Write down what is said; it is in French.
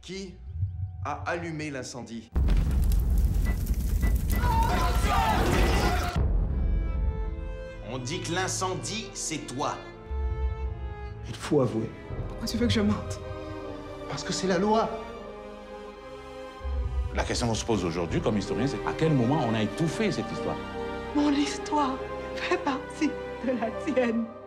Qui a allumé l'incendie? On dit que l'incendie, c'est toi. Il faut avouer. Pourquoi tu veux que je mente? Parce que c'est la loi. La question qu'on se pose aujourd'hui comme historien, c'est à quel moment on a étouffé cette histoire? Mon histoire fait partie de la tienne.